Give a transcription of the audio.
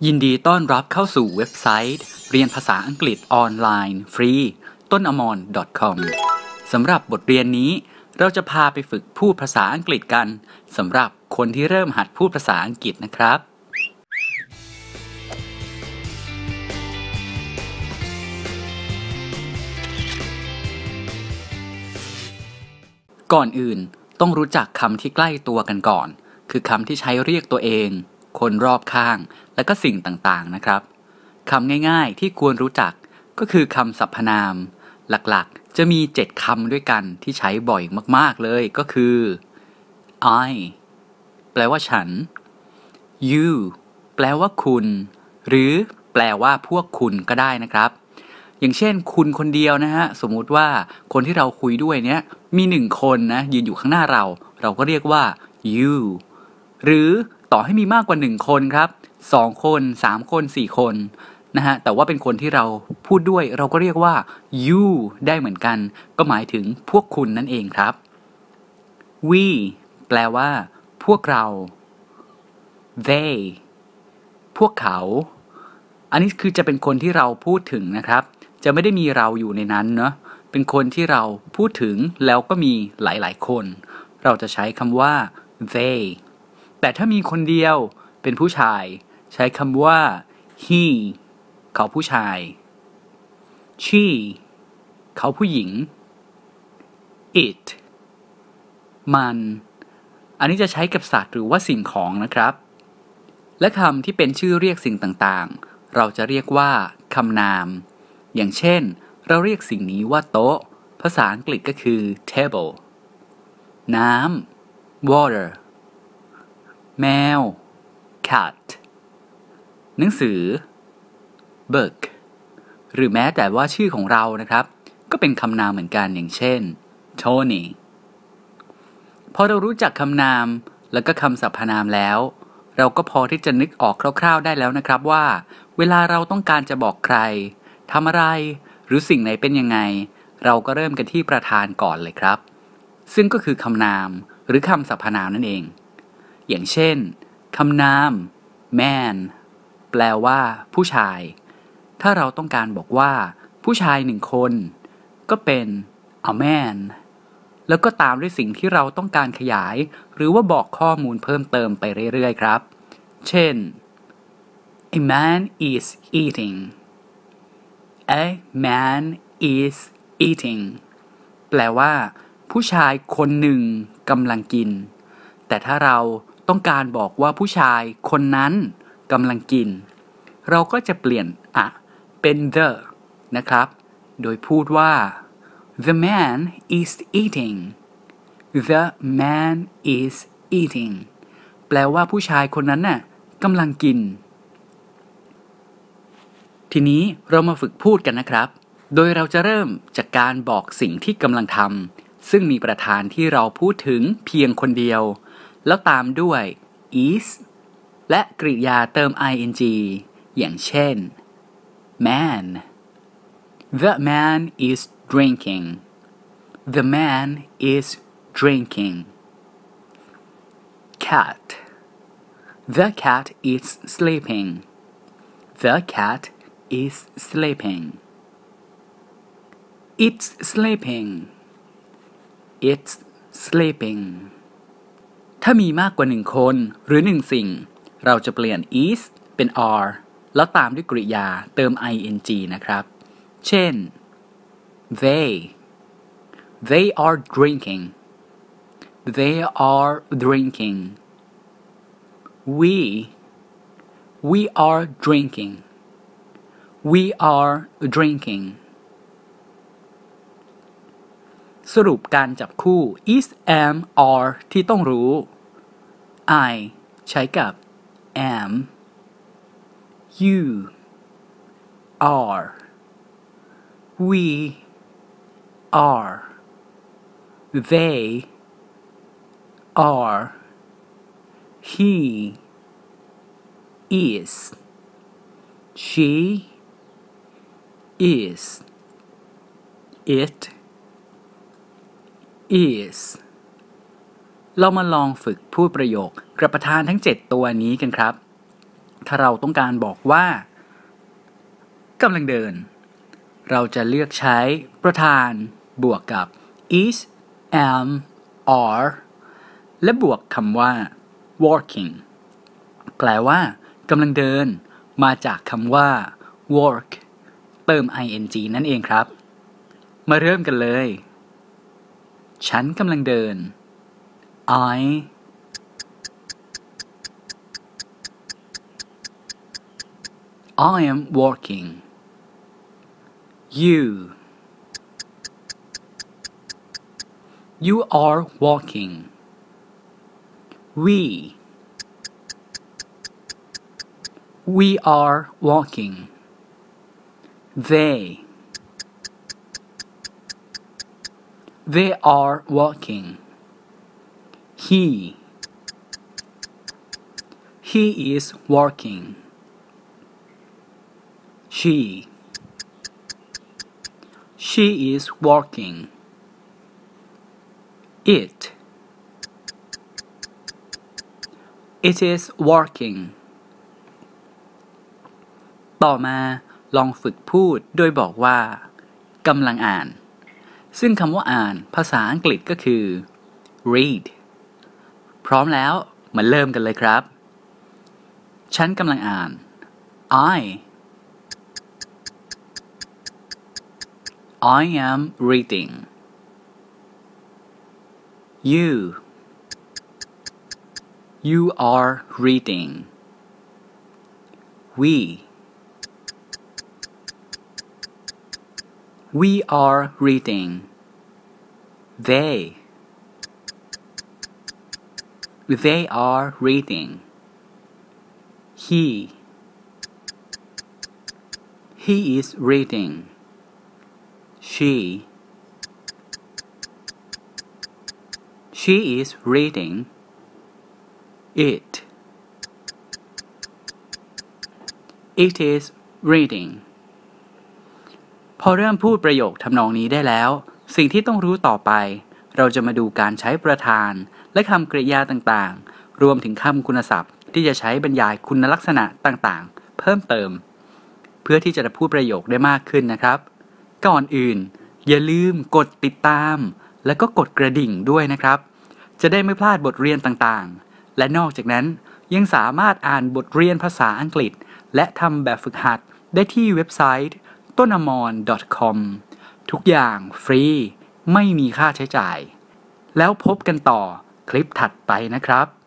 ยินดีต้อนรับเข้าสู่เว็บไซต์เรียนภาษาอังกฤษออนไลน์ฟรีต้นอมร .com สำหรับบทเรียนนี้เราจะพาไปฝึกพูดภาษาอังกฤษกันสำหรับคนที่เริ่มหัดพูดภาษาอังกฤษนะครับก่อนอื่นต้องรู้จักคำที่ใกล้ตัวกันก่อนคือคำที่ใช้เรียกตัวเองคนรอบข้างและก็สิ่งต่างๆนะครับคำง่ายๆที่ควรรู้จักก็คือคำสรรพนามหลักๆจะมี7คำด้วยกันที่ใช้บ่อยมากๆเลยก็คือ I แปลว่าฉัน You แปลว่าคุณหรือแปลว่าพวกคุณก็ได้นะครับอย่างเช่นคุณคนเดียวนะฮะสมมุติว่าคนที่เราคุยด้วยเนี้ยมี1คนนะยืนอยู่ข้างหน้าเราก็เรียกว่า you หรือต่อให้มีมากกว่า1คนครับ2คน3คน4คนนะฮะแต่ว่าเป็นคนที่เราพูดด้วยเราก็เรียกว่า you ได้เหมือนกันก็หมายถึงพวกคุณนั่นเองครับ we แปลว่าพวกเรา they พวกเขาอันนี้คือจะเป็นคนที่เราพูดถึงนะครับจะไม่ได้มีเราอยู่ในนั้นเนาะเป็นคนที่เราพูดถึงแล้วก็มีหลายๆคนเราจะใช้คำว่า they แต่ถ้ามีคนเดียวเป็นผู้ชายใช้คำว่า he เขาผู้ชาย she เขาผู้หญิง it มันอันนี้จะใช้กับสัตว์หรือว่าสิ่งของนะครับและคำที่เป็นชื่อเรียกสิ่งต่างๆเราจะเรียกว่าคำนามอย่างเช่นเราเรียกสิ่งนี้ว่าโต๊ะภาษาอังกฤษก็คือ table น้ำ water แมว cat หนังสือ book หรือแม้แต่ว่าชื่อของเรานะครับก็เป็นคำนามเหมือนกันอย่างเช่น Tony พอเรารู้จักคำนามแล้วก็คำสรรพนามแล้วเราก็พอที่จะนึกออกคร่าวๆได้แล้วนะครับว่าเวลาเราต้องการจะบอกใครทำอะไรหรือสิ่งไหนเป็นยังไงเราก็เริ่มกันที่ประธานก่อนเลยครับซึ่งก็คือคำนามหรือคำสรรพนามนั่นเองอย่างเช่นคำนาม man แปลว่าผู้ชายถ้าเราต้องการบอกว่าผู้ชาย1คนก็เป็น a man แล้วก็ตามด้วยสิ่งที่เราต้องการขยายหรือว่าบอกข้อมูลเพิ่มเติมไปเรื่อยๆครับเช่น a man is eating a man is eating แปลว่าผู้ชายคนหนึ่งกำลังกินแต่ถ้าเราต้องการบอกว่าผู้ชายคนนั้นกำลังกินเราก็จะเปลี่ยนอะเป็น the นะครับโดยพูดว่า the man is eating the man is eating แปลว่าผู้ชายคนนั้นน่ะกำลังกินทีนี้เรามาฝึกพูดกันนะครับโดยเราจะเริ่มจากการบอกสิ่งที่กำลังทำซึ่งมีประธานที่เราพูดถึงเพียงคนเดียวแล้วตามด้วย is และกริยาเติม ing อย่างเช่น man the man is drinking the man is drinking cat the cat is sleeping the cat is sleeping it's sleeping it's sleeping ถ้ามีมากกว่า1คนหรือ1สิ่งเราจะเปลี่ยน is เป็น are แล้วตามด้วยกริยาเติม ing นะครับเช่น they are drinking they are drinking we are drinking we are drinking สรุปการจับคู่ is am are ที่ต้องรู้ I ใช้กับ am you are we are they are he is she is it is เรามาลองฝึกพูดประโยคกับประธานทั้ง7ตัวนี้กันครับถ้าเราต้องการบอกว่ากำลังเดินเราจะเลือกใช้ประธานบวกกับ is am are และบวกคำว่า walking แปลว่ากำลังเดินมาจากคำว่า work เติม ing นั่นเองครับมาเริ่มกันเลยฉันกำลังเดิน I am walking You are walking We are walking They are walking He is walking She is walking It is walking ต่อมาลองฝึกพูดโดยบอกว่ากำลังอ่านซึ่งคำว่าอ่านภาษาอังกฤษก็คือ read พร้อมแล้วมาเริ่มกันเลยครับฉันกำลังอ่าน I am reading You are reading We are reading They are reading He is reading She is reading It is reading พอเริ่มพูดประโยคทำนองนี้ได้แล้วสิ่งที่ต้องรู้ต่อไปเราจะมาดูการใช้ประธานและคำกริยาต่างๆรวมถึงคำคุณศัพท์ที่จะใช้บรรยายคุณลักษณะต่างๆเพิ่มเติมเพื่อที่จะพูดประโยคได้มากขึ้นนะครับก่อนอื่นอย่าลืมกดติดตามและก็กดกระดิ่งด้วยนะครับจะได้ไม่พลาดบทเรียนต่างๆและนอกจากนั้นยังสามารถอ่านบทเรียนภาษาอังกฤษและทำแบบฝึกหัดได้ที่เว็บไซต์tonamon.com ทุกอย่างฟรีไม่มีค่าใช้จ่ายแล้วพบกันต่อคลิปถัดไปนะครับ